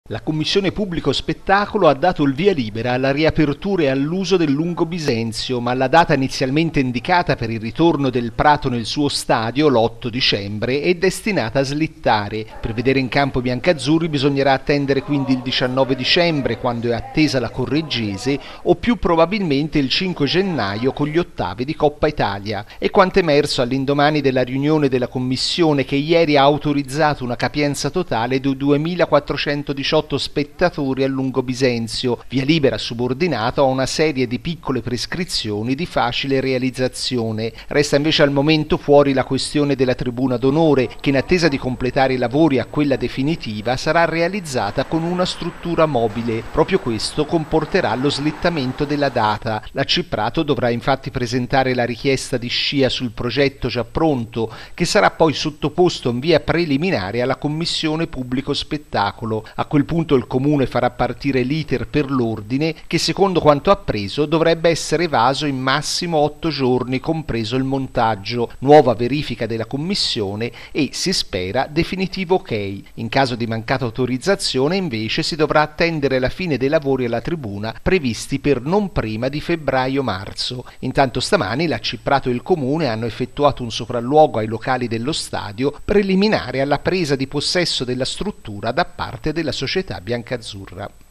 La Commissione Pubblico Spettacolo ha dato il via libera alla riapertura e all'uso del Lungo Bisenzio, ma la data inizialmente indicata per il ritorno del Prato nel suo stadio, l'8 dicembre, è destinata a slittare. Per vedere in campo i biancazzurri bisognerà attendere quindi il 19 dicembre, quando è attesa la Correggese, o più probabilmente il 5 gennaio con gli ottavi di Coppa Italia. È quanto emerso all'indomani della riunione della Commissione, che ieri ha autorizzato una capienza totale di 2.418 spettatori al Lungo Bisenzio, via libera subordinato a una serie di piccole prescrizioni di facile realizzazione. Resta invece al momento fuori la questione della tribuna d'onore, che in attesa di completare i lavori a quella definitiva sarà realizzata con una struttura mobile. Proprio questo comporterà lo slittamento della data. La Ciprato dovrà infatti presentare la richiesta di scia sul progetto già pronto, che sarà poi sottoposto in via preliminare alla Commissione Pubblico Spettacolo. A quel punto il Comune farà partire l'iter per l'ordine, che secondo quanto appreso dovrebbe essere evaso in massimo 8 giorni, compreso il montaggio, nuova verifica della Commissione e, si spera, definitivo ok. In caso di mancata autorizzazione invece si dovrà attendere la fine dei lavori alla tribuna previsti per non prima di febbraio-marzo. Intanto stamani la Ciprato e il Comune hanno effettuato un sopralluogo ai locali dello stadio preliminare alla presa di possesso della struttura da parte della società biancazzurra.